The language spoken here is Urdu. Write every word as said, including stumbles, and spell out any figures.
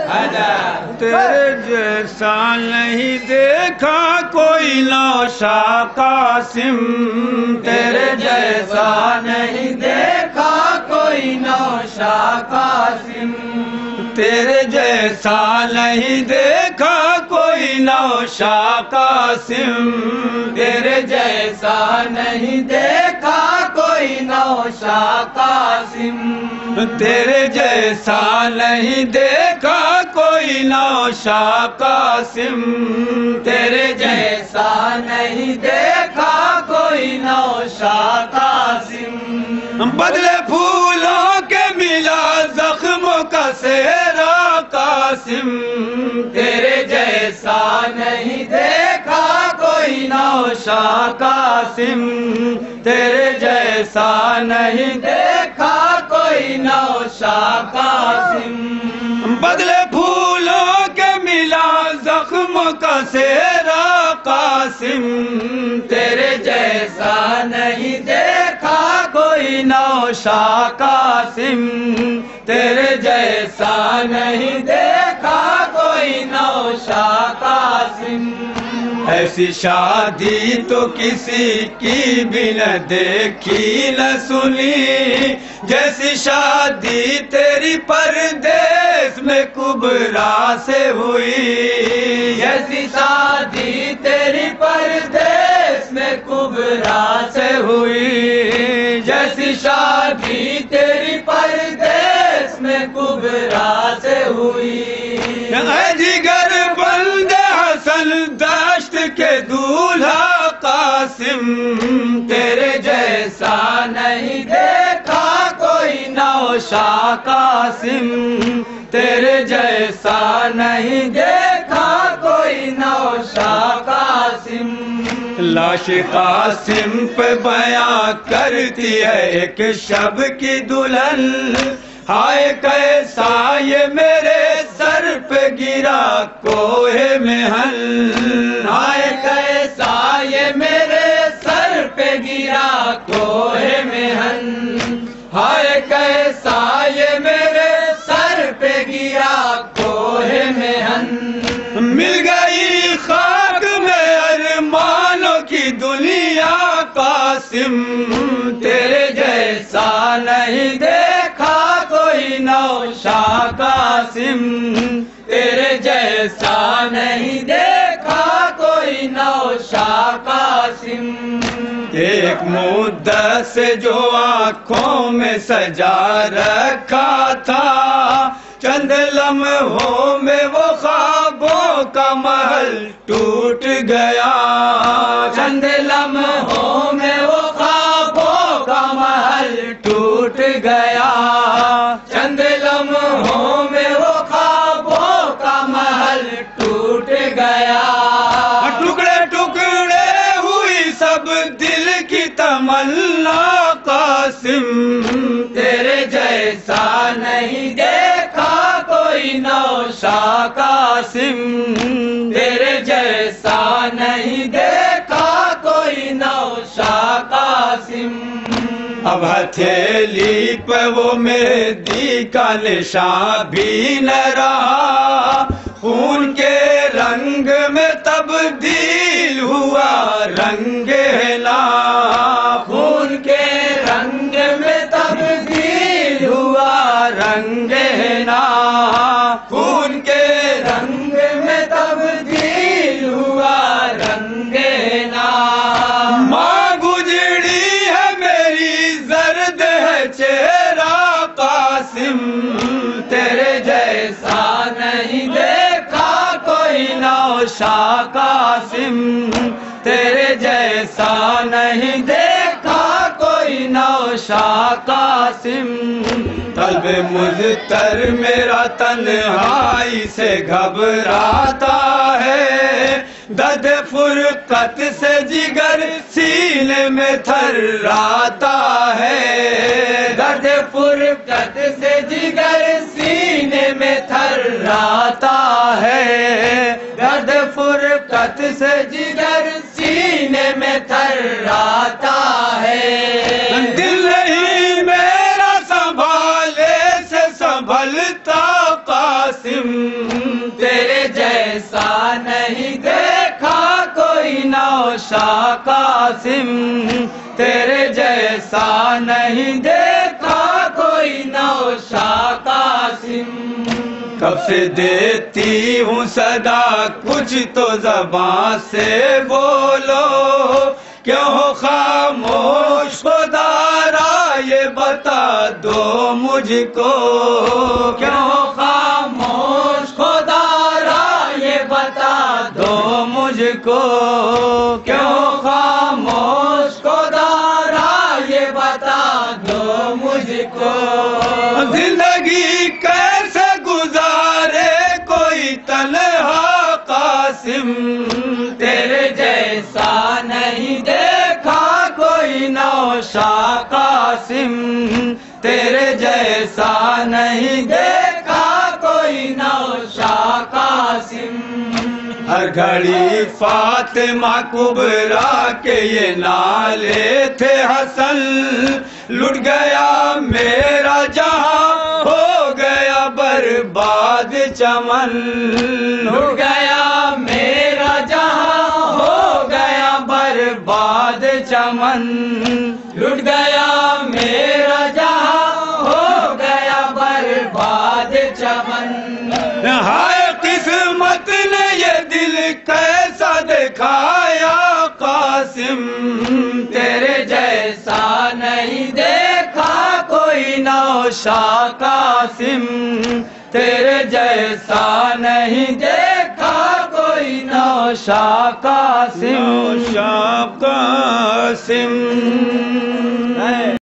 تیرے جیسا نہیں دیکھا کوئی نوشا قاسم، تیرے جیسا نہیں دیکھا کوئی نوشا قاسم، تیرے جیسا نہیں دیکھا کوئی نوشا قاسم، تیرے جیسا نہیں دیکھا کوئی نوشا قاسم، تیرے جیسا نہیں دیکھا کوئی نوشا قاسم، تیرے جیسا نہیں دیکھا کوئی نوشا قاسم، بدلے پھولوں کے ملا زخموں کا سہرا قاسم، تیرے جیسا نہیں دیکھا کوئی نوشا قاسم، تیرے جیسا نہیں دیکھا کوئی نوشا قاسم، بدلے پھولوں کے ملا زخموں کا سہرا قاسم، تیرے جیسا نہیں دیکھا کوئی نوشا قاسم، تیرے جیسا نہیں دیکھا کوئی نوشا قاسم، ایسی شادی تو کسی کی بھی نہ دیکھی نہ سنی، جیسی شادی تیری پردیس میں کبرا سے ہوئی، جیسی شادی تیری پردیس میں کبرا سے ہوئی، جیسی شادی تیری پردیس میں کبرا سے ہوئی، اے جگر بند حسن داشت کے دولہا قاسم، تیرے جیسا نہیں دیکھا کوئی نوشا قاسم، تیرے جیسا نہیں دیکھا کوئی نوشا قاسم، لاش قاسم پہ بیاں کرتی ہے ایک شب کی دلہن، ہائے کیسا یہ میرے سر پہ گرا کوہ محن، ہائے کیسا یہ میرے سر پہ گرا کوہ محن، ہائے کیسا یہ میرے سر پہ گرا کوہ محن، مل گئی خاک میں ارمانوں کی دنیا قاسم، تیرے جیسا نہیں دیکھا کوئی نوشا قاسم، تیرے جیسا نہیں دیکھا کوئی نوشا قاسم، ایک مدت سے جو آنکھوں میں سجا رکھا تھا، چند لمحوں میں وہ خوابوں کا محل ٹوٹ گیا، چند لمحوں میں وہ خوابوں کا محل ٹوٹ گیا، چند لمحوں میں وہ خوابوں کا محل ٹوٹ گیا، ٹکڑے ٹکڑے ہوئی سب دل کی تمنا قاسم، تیرے جیسا نہیں دیکھا کوئی نوشا قاسم، تیرے جیسا نہیں دیکھا کوئی نوشا قاسم، اب ہتھیلی پہ وہ مہندی کا نشان بھی نہ رہا، خون کے رنگ میں تبدیل ہوا رنگ لا، خون کے رنگ میں تبدیل ہوا رنگ نا، خون کے رنگ میں تبدیل ہوا رنگ نا، ماں گجڑی ہے میری زرد ہے چہرہ قاسم، تیرے جیسا نہیں دیکھا کوئی نوشا قاسم، تیرے جیسا نہیں دیکھا کوئی نوشا قاسم، قلب مضطر میرا تنہائی سے گھبراتا ہے، درد فرقت سے جگر سینے میں تھراتا ہے، درد فرقت سے جگر سینے میں تھراتا ہے، درد فرقت سے جگر سینے میں تھراتا ہے، دل نہیں میرا سنبھالے سے سنبھلتا قاسم، قاسم تیرے جیسا نہیں دیکھا کوئی نوشا قاسم کب سے دیتی ہوں صدا کچھ تو زبان سے بولو کیوں ہو خاموش خدارا یہ بتا دو مجھ کو کیوں ہو خاموش خدارا یہ بتا دو مجھ کو کیوں ہو خاموش خدارا یہ بتا دو مجھ کو زندگی کیسے گزارے کوئی تنہا قاسم تیرے جیسا نہیں دیکھا کوئی نوشا قاسم تیرے جیسا نہیں دیکھا کوئی نوشا قاسم ہر گھڑی فاطمہ کبریٰ کے یہ نالے تھے حسن لٹ گیا میرا جہاں ہو گیا برباد چمن لٹ گیا میرا جہاں ہو گیا برباد چمن لٹ گیا میرا جہاں ہو گیا برباد چمن ہائے قسمت نے یہ دل کیسا دکھایا قاسم تیرے جیسا نہیں دیکھا کوئی نوشا قاسم تیرے جیسا نہیں دیکھا کوئی نوشا قاسم نوشا قاسم